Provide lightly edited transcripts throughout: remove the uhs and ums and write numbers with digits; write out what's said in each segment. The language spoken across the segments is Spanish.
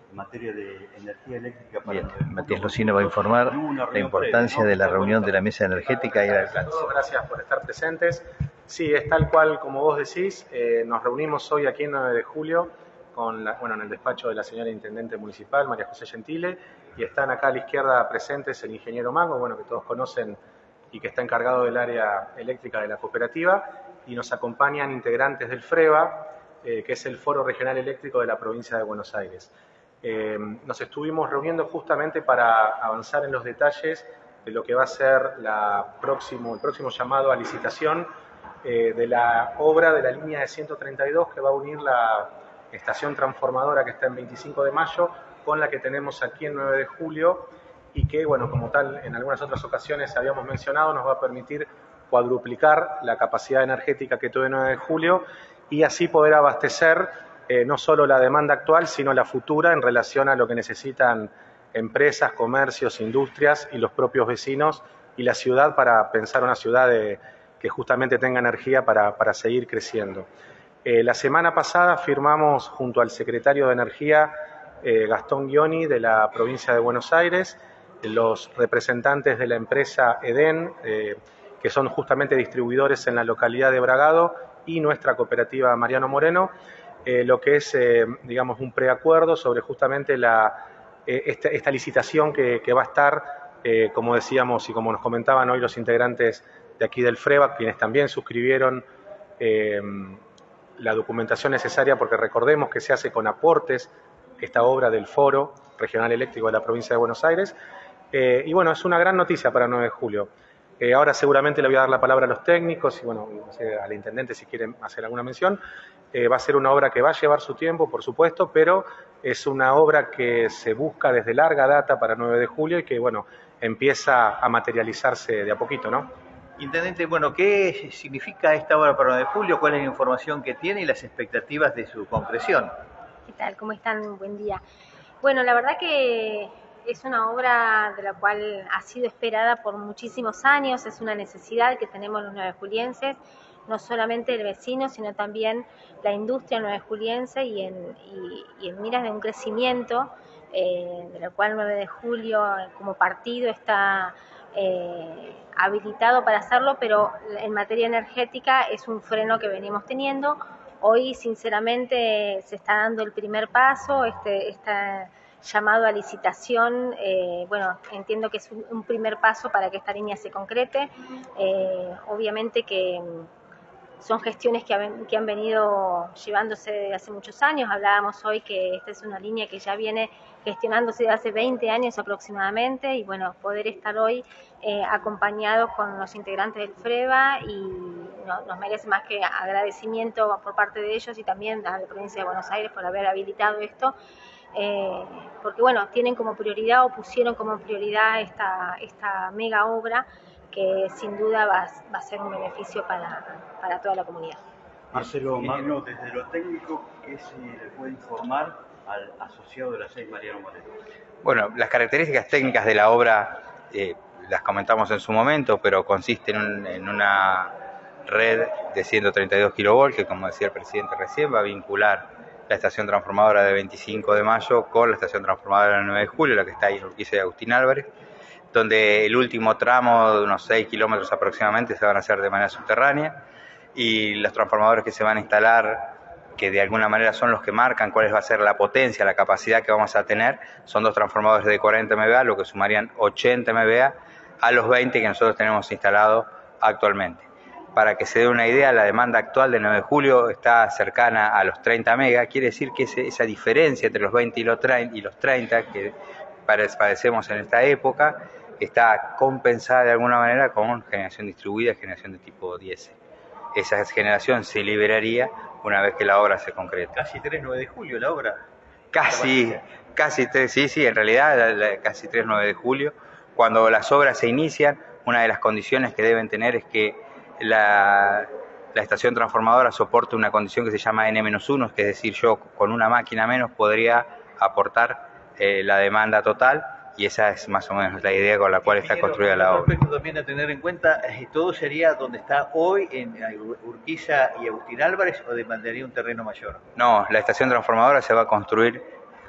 en materia de energía eléctrica para... Bien, Matías Locino va a informar la importancia de la reunión de la mesa energética y el alcance. Gracias por estar presentes. Sí, es tal cual como vos decís, nos reunimos hoy aquí en 9 de julio en el despacho de la señora Intendente Municipal, María José Gentile, y están acá a la izquierda presentes el ingeniero Mango, que todos conocen y que está encargado del área eléctrica de la cooperativa, y nos acompañan integrantes del FREVA, que es el Foro Regional Eléctrico de la provincia de Buenos Aires. Nos estuvimos reuniendo justamente para avanzar en los detalles de lo que va a ser el próximo llamado a licitación de la obra de la línea de 132 que va a unir la estación transformadora que está en 25 de mayo con la que tenemos aquí en 9 de julio y que, bueno, como tal, en algunas otras ocasiones habíamos mencionado, nos va a permitir cuadruplicar la capacidad energética que tuvo 9 de julio y así poder abastecer no solo la demanda actual, sino la futura en relación a lo que necesitan empresas, comercios, industrias y los propios vecinos y la ciudad para pensar una ciudad que justamente tenga energía para seguir creciendo. La semana pasada firmamos junto al secretario de Energía, Gastón Ghioni, de la provincia de Buenos Aires, los representantes de la empresa EDEN, que son justamente distribuidores en la localidad de Bragado, y nuestra cooperativa Mariano Moreno, lo que es, digamos, un preacuerdo sobre justamente esta licitación que va a estar, como decíamos y como nos comentaban hoy los integrantes de aquí del FREVA, quienes también suscribieron la documentación necesaria, porque recordemos que se hace con aportes esta obra del Foro Regional Eléctrico de la provincia de Buenos Aires. Y bueno, es una gran noticia para 9 de julio. Ahora seguramente le voy a dar la palabra a los técnicos y bueno, al intendente si quieren hacer alguna mención. Va a ser una obra que va a llevar su tiempo, por supuesto, pero es una obra que se busca desde larga data para 9 de julio y que, bueno, empieza a materializarse de a poquito, ¿no? Intendente, bueno, ¿qué significa esta obra para 9 de julio? ¿Cuál es la información que tiene y las expectativas de su concreción? ¿Qué tal? ¿Cómo están? Buen día. Bueno, la verdad que es una obra de la cual ha sido esperada por muchísimos años, es una necesidad que tenemos los nuevejulienses, no solamente el vecino, sino también la industria nuevejuliense y en miras de un crecimiento, de la cual 9 de julio como partido está habilitado para hacerlo, pero en materia energética es un freno que venimos teniendo. Hoy, sinceramente, se está dando el primer paso, este llamado a licitación, bueno, entiendo que es un primer paso para que esta línea se concrete. Obviamente que son gestiones que han venido llevándose desde hace muchos años. Hablábamos hoy que esta es una línea que ya viene gestionándose desde hace 20 años aproximadamente y bueno, poder estar hoy acompañados con los integrantes del FREVA y nos merece más que agradecimiento por parte de ellos y también a la provincia de Buenos Aires por haber habilitado esto. Porque bueno, tienen como prioridad o pusieron como prioridad esta mega obra que sin duda va a ser un beneficio para toda la comunidad. Marcelo Magno, desde lo técnico, ¿qué se le puede informar al asociado de la 6 Mariano Moreno? Bueno, las características técnicas de la obra las comentamos en su momento, pero consiste en una red de 132 kilovolts que, como decía el presidente recién, va a vincular la estación transformadora de 25 de mayo con la estación transformadora de 9 de julio, la que está ahí en Urquiza y Agustín Álvarez, donde el último tramo de unos 6 kilómetros aproximadamente se van a hacer de manera subterránea y los transformadores que se van a instalar, que de alguna manera son los que marcan cuál va a ser la potencia, la capacidad que vamos a tener, son dos transformadores de 40 MVA, lo que sumarían 80 MVA a los 20 que nosotros tenemos instalados actualmente. Para que se dé una idea, la demanda actual de 9 de julio está cercana a los 30 MVA, quiere decir que esa diferencia entre los 20 y los 30 que padecemos en esta época está compensada de alguna manera con generación distribuida, generación de tipo 10. Esa generación se liberaría una vez que la obra se concreta. Casi 9 de julio la obra. Casi 3, sí, en realidad casi 9 de julio. Cuando las obras se inician, una de las condiciones que deben tener es que la estación transformadora soporte una condición que se llama N-1, que es decir, yo con una máquina menos podría aportar la demanda total, y esa es más o menos la idea con la cual está construida la obra. Respecto también a tener en cuenta, ¿todo sería donde está hoy, en Urquiza y Agustín Álvarez, o demandaría un terreno mayor? No, la estación transformadora se va a construir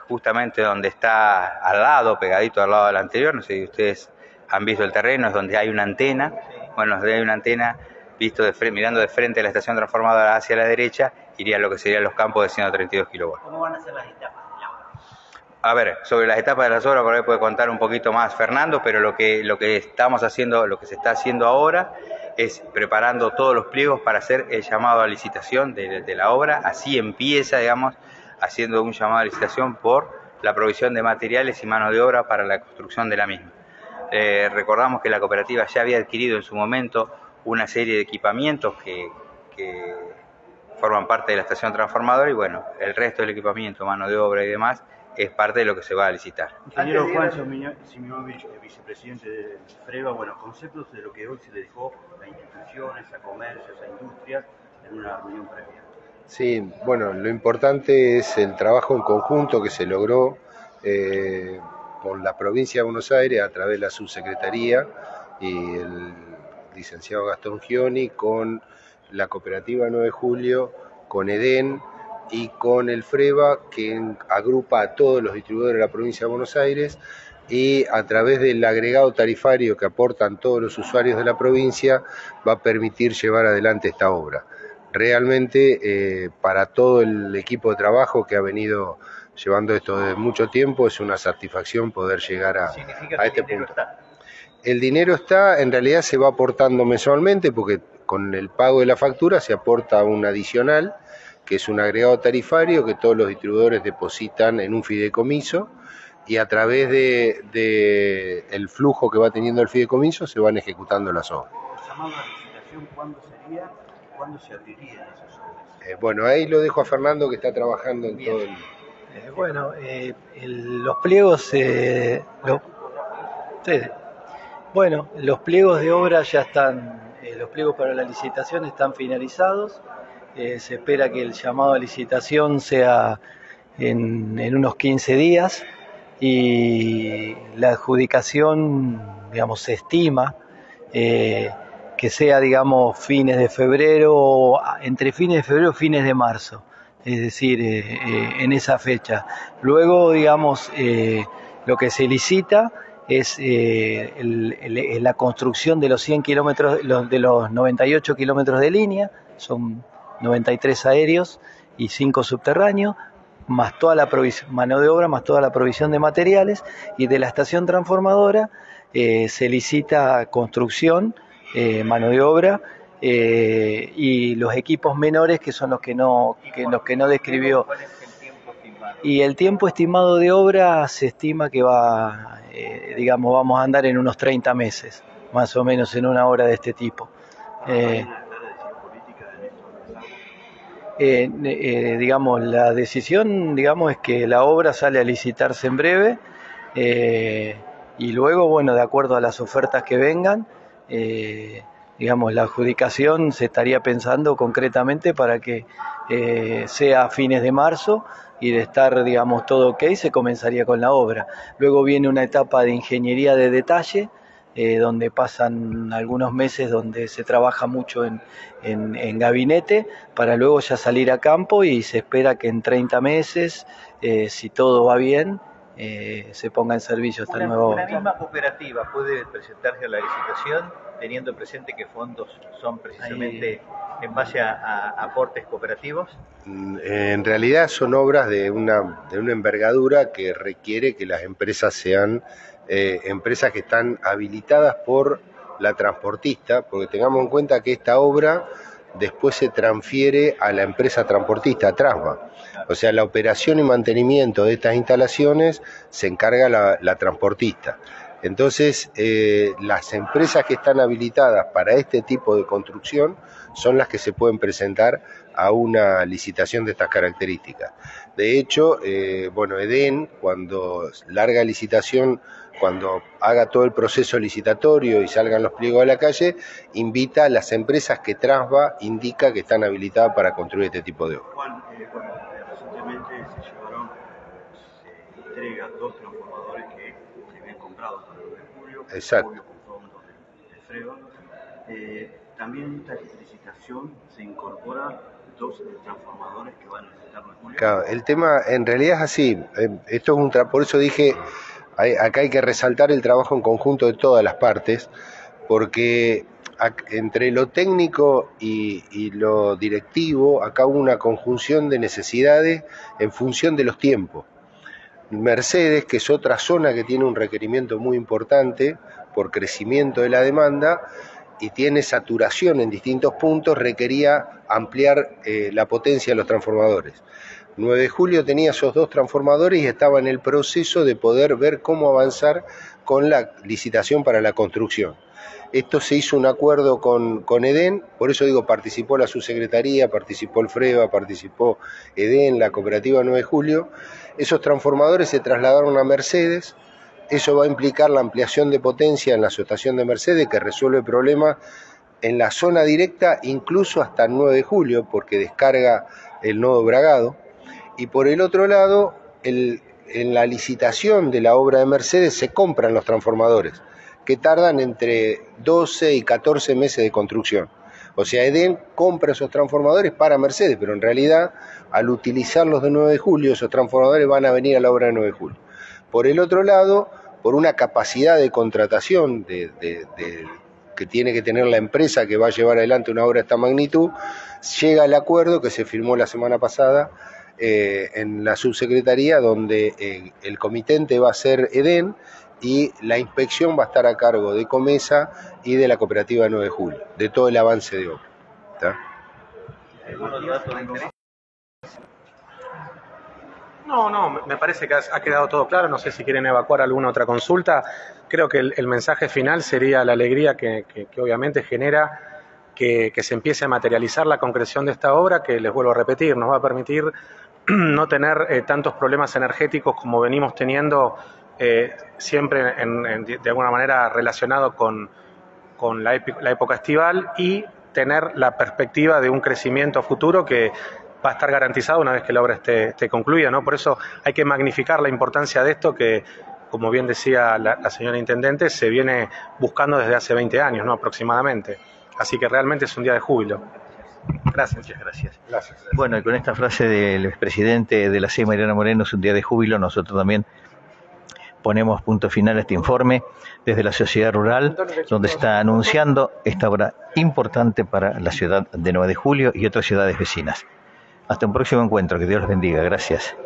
justamente donde está al lado, pegadito al lado del anterior, no sé si ustedes han visto el terreno, es donde hay una antena. Bueno, donde hay una antena, mirando de frente a la estación transformadora hacia la derecha, iría a lo que serían los campos de 132 kV. ¿Cómo van a ser las etapas de la obra? A ver, sobre las etapas de las obras, por ahí puede contar un poquito más Fernando, pero lo que estamos haciendo, lo que se está haciendo ahora es preparando todos los pliegos para hacer el llamado a licitación de la obra. Así empieza, digamos, haciendo un llamado a licitación por la provisión de materiales y mano de obra para la construcción de la misma. Recordamos que la cooperativa ya había adquirido en su momento una serie de equipamientos que forman parte de la estación transformadora y bueno, el resto del equipamiento, mano de obra y demás, es parte de lo que se va a licitar. Ingeniero Juan Siminovich, vicepresidente de FREVA, bueno, conceptos de lo que hoy se le dejó a instituciones, a comercios, a industrias en una reunión previa. Sí, bueno, lo importante es el trabajo en conjunto que se logró con la provincia de Buenos Aires a través de la subsecretaría y el licenciado Gastón Gioni con la cooperativa 9 de Julio, con EDEN y con el FREVA, que agrupa a todos los distribuidores de la provincia de Buenos Aires, y a través del agregado tarifario que aportan todos los usuarios de la provincia va a permitir llevar adelante esta obra. Realmente para todo el equipo de trabajo que ha venido llevando esto desde mucho tiempo es una satisfacción poder llegar a este punto. El dinero está, en realidad se va aportando mensualmente porque con el pago de la factura se aporta un adicional que es un agregado tarifario que todos los distribuidores depositan en un fideicomiso y a través de el flujo que va teniendo el fideicomiso se van ejecutando las obras. ¿El llamado a licitación cuándo sería y cuándo se abrirían esas obras? Bueno, ahí lo dejo a Fernando que está trabajando en todo el... Los pliegos... Bueno, los pliegos de obra ya están, los pliegos para la licitación están finalizados. Se espera que el llamado a licitación sea en unos 15 días y la adjudicación, digamos, se estima que sea, digamos, fines de febrero, entre fines de febrero y fines de marzo, es decir, en esa fecha. Luego, digamos, lo que se licita es la construcción de los 100 kilómetros, de los 98 kilómetros de línea, son 93 aéreos y 5 subterráneos, más toda la mano de obra, más toda la provisión de materiales, y de la estación transformadora se licita construcción, mano de obra y los equipos menores que son los que no describió. ¿Cuál es el tiempo estimado? Y el tiempo estimado de obra se estima que va, digamos, vamos a andar en unos 30 meses, más o menos en una obra de este tipo. Digamos, la decisión, digamos, es que la obra sale a licitarse en breve y luego, bueno, de acuerdo a las ofertas que vengan, digamos, la adjudicación se estaría pensando concretamente para que sea a fines de marzo y de estar, digamos, todo ok, se comenzaría con la obra. Luego viene una etapa de ingeniería de detalle, donde pasan algunos meses donde se trabaja mucho en gabinete para luego ya salir a campo y se espera que en 30 meses, si todo va bien, se ponga en servicio esta nueva obra. ¿Una misma cooperativa puede presentarse a la licitación teniendo presente que fondos son precisamente en base a aportes cooperativos? En realidad son obras de una envergadura que requiere que las empresas sean empresas que están habilitadas por la transportista, porque tengamos en cuenta que esta obra después se transfiere a la empresa transportista, a Trasva. O sea, la operación y mantenimiento de estas instalaciones se encarga la transportista. Entonces, las empresas que están habilitadas para este tipo de construcción son las que se pueden presentar a una licitación de estas características. De hecho, bueno, EDEN, cuando larga licitación, cuando haga todo el proceso licitatorio y salgan los pliegos a la calle, invita a las empresas que Trasva indica que están habilitadas para construir este tipo de obras. Juan, recientemente se llevaron, se entrega 2 transformadores que se habían comprado para el 9 de julio. Exacto. Julio con fondos de FREVA. También esta licitación se incorpora 2 transformadores que van a necesitar 9 de julio. Claro, el tema en realidad es así. Esto es por eso dije, acá hay que resaltar el trabajo en conjunto de todas las partes, porque entre lo técnico y lo directivo, acá hubo una conjunción de necesidades en función de los tiempos. Mercedes, que es otra zona que tiene un requerimiento muy importante por crecimiento de la demanda y tiene saturación en distintos puntos, requería ampliar la potencia de los transformadores. 9 de julio tenía esos 2 transformadores y estaba en el proceso de poder ver cómo avanzar con la licitación para la construcción. Esto se hizo un acuerdo con EDEN, por eso digo, participó la subsecretaría, participó el FREVA, participó EDEN, la cooperativa 9 de julio. Esos transformadores se trasladaron a Mercedes, eso va a implicar la ampliación de potencia en la subestación de Mercedes, que resuelve problemas en la zona directa, incluso hasta el 9 de julio, porque descarga el nodo Bragado. Y por el otro lado, en la licitación de la obra de Mercedes se compran los transformadores, que tardan entre 12 y 14 meses de construcción. O sea, EDEN compra esos transformadores para Mercedes, pero en realidad, al utilizarlos de 9 de julio, esos transformadores van a venir a la obra de 9 de julio. Por el otro lado, por una capacidad de contratación que tiene que tener la empresa que va a llevar adelante una obra de esta magnitud, llega el acuerdo que se firmó la semana pasada en la subsecretaría, donde el comitente va a ser EDEN, y la inspección va a estar a cargo de Comesa y de la cooperativa 9 de julio, de todo el avance de obra. ¿Está? No, me parece que ha quedado todo claro. No sé si quieren evacuar alguna otra consulta. Creo que el mensaje final sería la alegría que obviamente genera que se empiece a materializar la concreción de esta obra, que les vuelvo a repetir, nos va a permitir no tener tantos problemas energéticos como venimos teniendo siempre de alguna manera relacionado con la época estival, y tener la perspectiva de un crecimiento futuro que va a estar garantizado una vez que la obra esté concluida, ¿no? Por eso hay que magnificar la importancia de esto que, como bien decía la señora Intendente, se viene buscando desde hace 20 años, ¿no? Aproximadamente. Así que realmente es un día de júbilo. Gracias. Muchas gracias. Gracias. Bueno, y con esta frase del expresidente de la CIE, Mariano Moreno, es un día de júbilo, nosotros también ponemos punto final a este informe desde la sociedad rural, donde está anunciando esta obra importante para la ciudad de 9 de julio y otras ciudades vecinas. Hasta un próximo encuentro, que Dios los bendiga. Gracias.